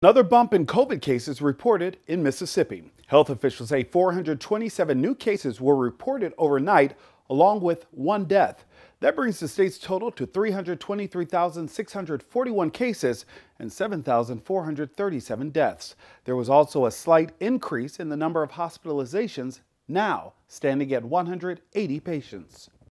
Another bump in COVID cases reported in Mississippi. Health officials say 427 new cases were reported overnight, along with one death. That brings the state's total to 323,641 cases and 7,437 deaths. There was also a slight increase in the number of hospitalizations, now standing at 180 patients.